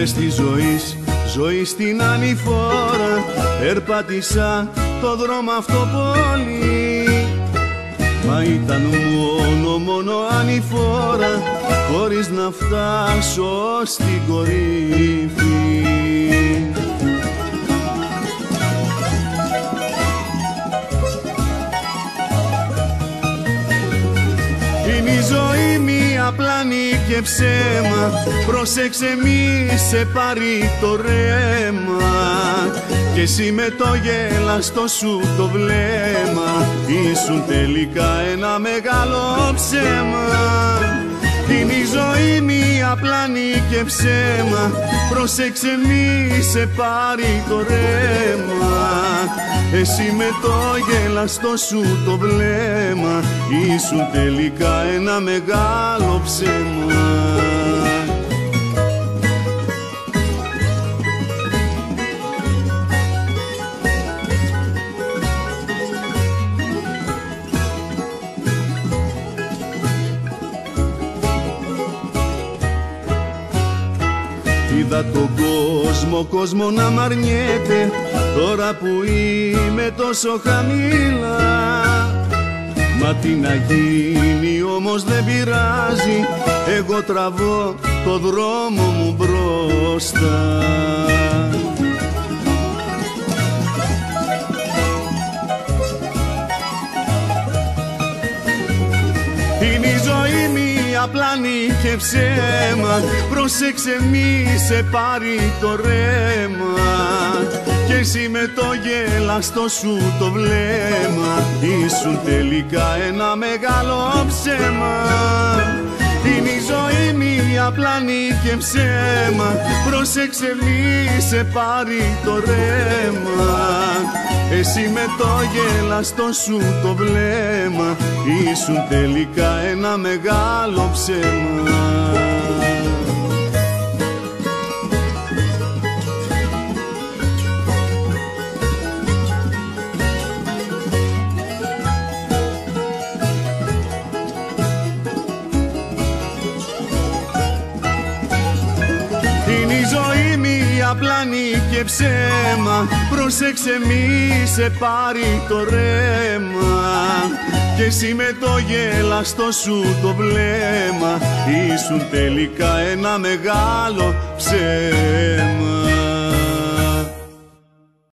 μες της ζωή στην ανηφόρα, περπάτησα το δρόμο αυτό πολύ. Μα ήταν μόνο ανηφόρα, χωρίς να φτάσω στην κορύφη. Είναι η ζωή μία πλάνη και ψέμα, πρόσεξε μη σε πάρει το ρέμα. Και εσύ με το γελαστό σου το βλέμμα ήσουν τελικά ένα μεγάλο ψέμα. Είναι η ζωή μία πλάνη και ψέμα, πρόσεξε μη σε πάρει το ρέμα. Εσύ με το γελαστό σου το βλέμμα ήσουν τελικά ένα μεγάλο ψέμα. Είδα τον κόσμο να μ' αρνιέται, τώρα που είμαι τόσο χαμηλά. Μα τι να γίνει όμως δεν πειράζει, εγώ τραβώ το δρόμο μου μπροστά. Είναι η ζωή μία πλάνη και ψέμα, πρόσεξε μη σε πάρει το ρέμα. Και εσύ με το γελαστό σου το βλέμμα ήσουν τελικά ένα μεγάλο ψέμα. Είναι η ζωή μία πλάνη και ψέμα, πρόσεξε μη σε πάρει το ρέμα. Εσύ με το γελαστό σου το βλέμμα ήσουν τελικά ένα μεγάλο ψέμα. Είναι η ζωή μία πλάνη και ψέμα, πρόσεξε μη σε πάρει το ρέμα. Και εσύ με το γελαστό σου το βλέμμα ήσουν τελικά ένα μεγάλο ψέμα.